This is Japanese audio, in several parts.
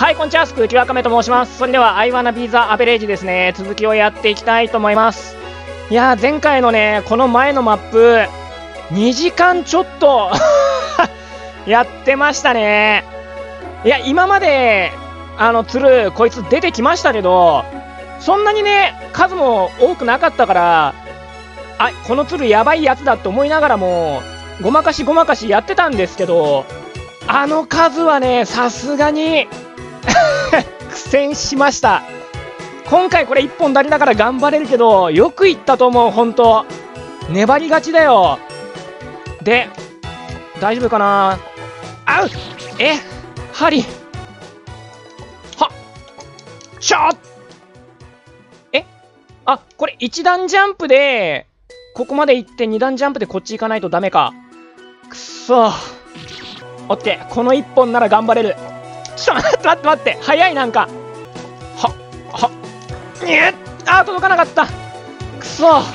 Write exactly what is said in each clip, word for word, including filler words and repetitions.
はい、こんにちは、スクーキワカメと申します。それでは、アイワナビーザアベレージですね、続きをやっていきたいと思います。いやー、前回のね、この前のマップ、にじかんちょっと、やってましたね。いや、今まで、あの、鶴、こいつ出てきましたけど、そんなにね、数も多くなかったから、あ、この鶴やばいやつだって思いながらも、ごまかしごまかしやってたんですけど、あの数はね、さすがに、苦戦しました。今回これいっぽんだけだから頑張れるけど、よくいったと思う、ほんと。粘りがちだよ。で、大丈夫かな。あうえ針はっしゃっえあ、これいち段ジャンプで、ここまで行ってに段ジャンプでこっち行かないとダメか。くっそー。オッケー、このいっぽんなら頑張れる。ちょっと待って待って待って、早いなんか。はっはっにゅっあー届かなかった。くそは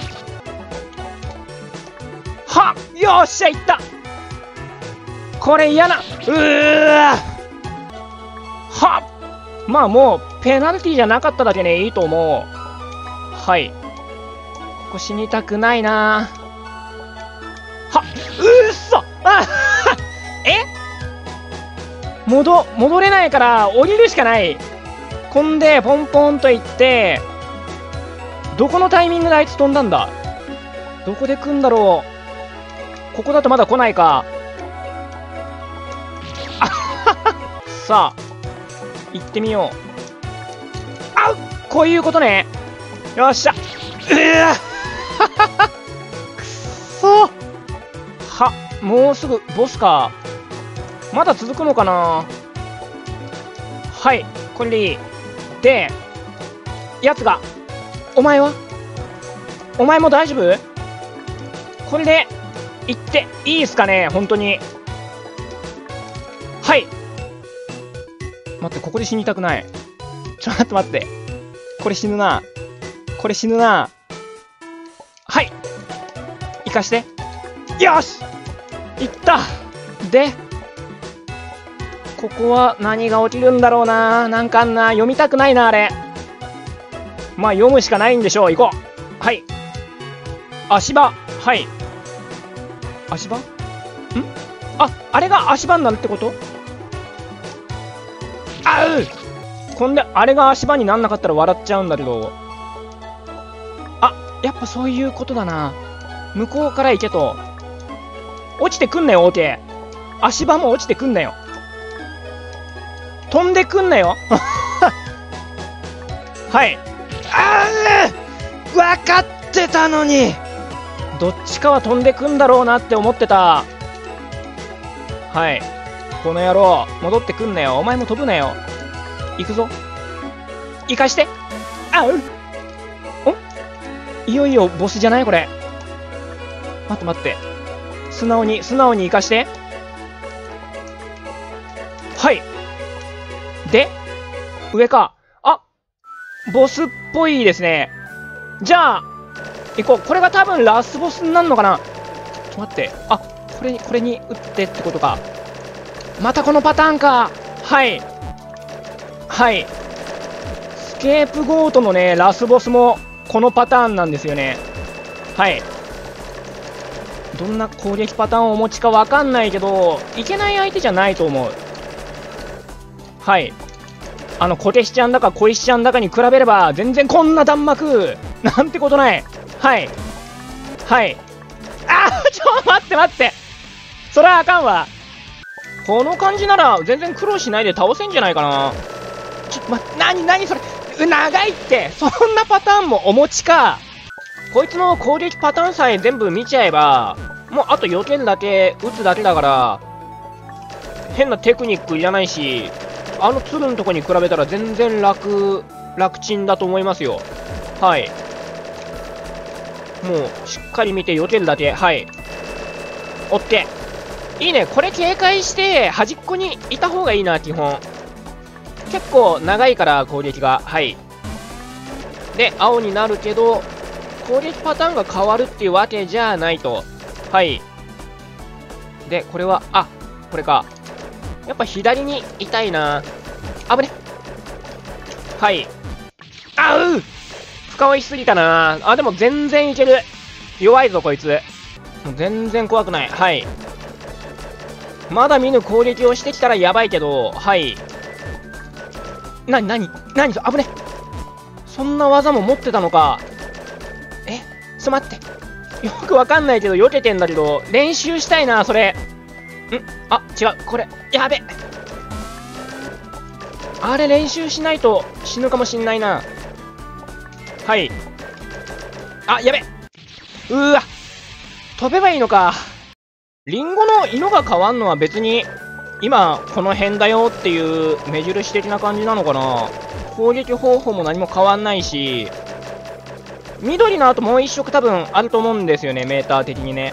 っよっしゃいった。これ嫌なうーわはっまあもうペナルティーじゃなかっただけねいいと思う。はい、ここ死にたくないな。はっうっそあえ戻戻れないから降りるしかない。こんでポンポンといって、どこのタイミングであいつ飛んだんだ。どこで来んだろう。ここだとまだ来ないか。あさあ行ってみよう。あっこういうことね。よっしゃうわくっそはもうすぐボスか。まだ続くのかな。はい、これでいい。で、やつが、お前はお前も大丈夫。これで、行っていいですかね、本当に。はい。待って、ここで死にたくない。ちょっと待って待って。これ死ぬな。これ死ぬな。はい。行かして。よし行ったで、ここは何が起きるんだろうな。なんかあんな読みたくないなあれ。まあ読むしかないんでしょう。行こう。はい、足場。はい、足場んああれが足場になるってこと。あうこんであれが足場になんなかったら笑っちゃうんだけど。あやっぱそういうことだな。向こうから行けと。落ちてくんなよ OK。 足場も落ちてくんなよ。飛んでくんなよはいあー分かってたのに、どっちかは飛んでくんだろうなって思ってた。はいこの野郎戻ってくんなよ。お前も飛ぶなよ。行くぞ。行かして。あうおいよいよボスじゃないこれ。待って待って、素直に素直に行かして。はいで上か。あボスっぽいですね。じゃあ行こう。これが多分ラスボスになるのかな。ちょっと待って。あこれにこれに打ってってことか。またこのパターンか。はいはいスケープゴートのねラスボスもこのパターンなんですよね。はいどんな攻撃パターンをお持ちかわかんないけど、いけない相手じゃないと思う。はいあの小手しちゃんだか小石ちゃんだかに比べれば全然こんな弾幕なんてことない。はいはいあーちょ待って待って、それはあかんわ。この感じなら全然苦労しないで倒せんじゃないかな。ちょっと待って、なになにそれう長いって。そんなパターンもお持ちか。こいつの攻撃パターンさえ全部見ちゃえばもうあと避けるだけ打つだけだから変なテクニックいらないし、あの鶴のとこに比べたら全然楽楽ちんだと思いますよ。はいもうしっかり見て避けるだけ。はいオッケーいいね。これ警戒して端っこにいた方がいいな。基本結構長いから攻撃が。はいで青になるけど攻撃パターンが変わるっていうわけじゃないと。はいでこれはあこれか。やっぱ左にいたいな。危ねはい。あう深追いしすぎたな。あ、でも全然いける。弱いぞ、こいつ。もう全然怖くない。はい。まだ見ぬ攻撃をしてきたらやばいけど、はい。なになになに危ね。そんな技も持ってたのか。えちょっと待って。よくわかんないけど、避けてんだけど、練習したいな、それ。んあ、違う。これ。やべ。あれ練習しないと死ぬかもしんないな。はい。あ、やべ。うーわ。飛べばいいのか。リンゴの色が変わんのは別に、今、この辺だよっていう目印的な感じなのかな。攻撃方法も何も変わんないし、緑の後もう一色多分あると思うんですよね、メーター的にね。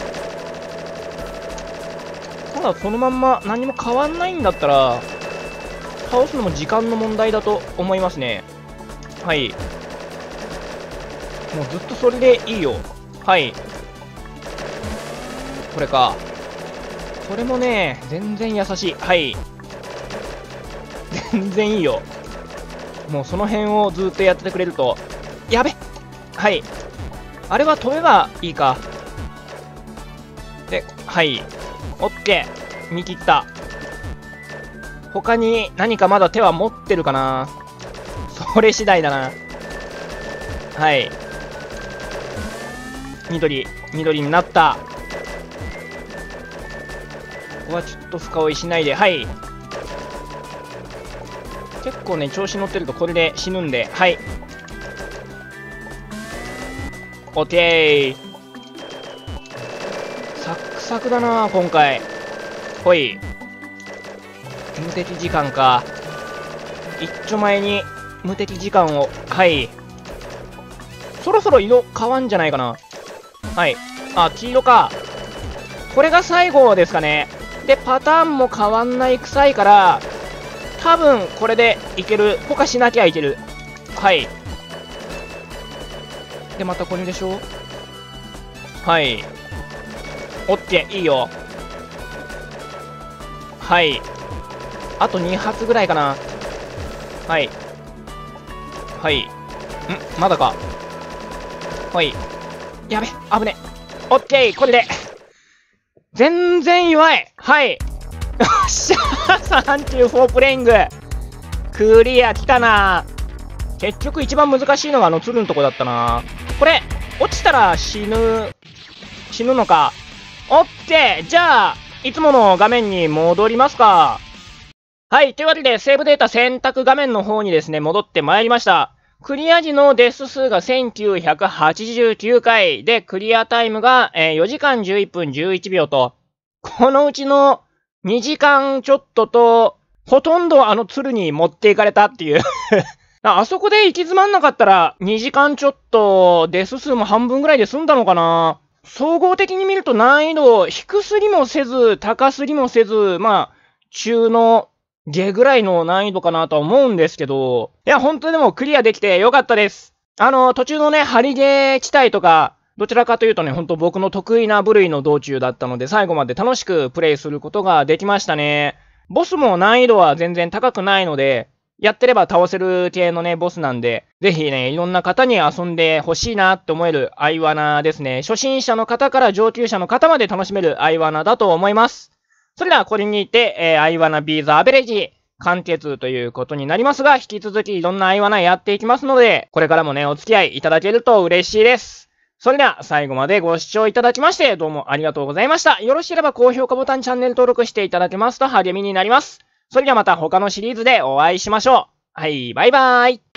ただ、そのまんま何も変わんないんだったら、倒すのも時間の問題だと思いますね。はい。もうずっとそれでいいよ。はい。これか。これもね、全然優しい。はい。全然いいよ。もうその辺をずっとやっててくれると。やべ。はい。あれは飛べばいいか。で、はい。オッケー。見切った。他に何かまだ手は持ってるかな。それ次第だな。はい。緑、緑になった。ここはちょっと深追いしないで。はい。結構ね、調子乗ってるとこれで死ぬんで。はい。オッケー。サクサクだな、今回。ほい。無敵時間か。一丁前に無敵時間を。はい。そろそろ色変わんじゃないかな。はい。あ、黄色か。これが最後ですかね。で、パターンも変わんない臭いから、多分これでいける。ポカしなきゃいける。はい。で、またこれでしょ。はい。オッケー、いいよ。はい。あとに発ぐらいかな。はい。はい。んまだか。はい。やべ、危ね。オッケー、これで。全然弱い。はい。よっしゃー !さんじゅうよん プレイング。クリア来たな。結局一番難しいのがあの鶴のとこだったな。これ、落ちたら死ぬ、死ぬのか。オッケー。じゃあ、いつもの画面に戻りますか。はい。というわけで、セーブデータ選択画面の方にですね、戻ってまいりました。クリア時のデス数がせんきゅうひゃくはちじゅうきゅうかいで、クリアタイムがよじかんじゅういっぷんじゅういちびょうと、このうちのにじかんちょっとと、ほとんどあの鶴に持っていかれたっていう。あそこで行き詰まんなかったら、にじかんちょっと、デス数も半分ぐらいで済んだのかな。総合的に見ると難易度、低すぎもせず、高すぎもせず、まあ、中の、下ぐらいの難易度かなとは思うんですけど、いや、本当にでもクリアできてよかったです。あの、途中のね、ハリゲー地帯とか、どちらかというとね、本当僕の得意な部類の道中だったので、最後まで楽しくプレイすることができましたね。ボスも難易度は全然高くないので、やってれば倒せる系のね、ボスなんで、ぜひね、いろんな方に遊んでほしいなって思えるアイワナですね。初心者の方から上級者の方まで楽しめるアイワナだと思います。それではこれにて、えー、I wanna be the average 完結ということになりますが、引き続きいろんな I wanna やっていきますので、これからもね、お付き合いいただけると嬉しいです。それでは最後までご視聴いただきまして、どうもありがとうございました。よろしければ高評価ボタン、チャンネル登録していただけますと励みになります。それではまた他のシリーズでお会いしましょう。はい、バイバーイ。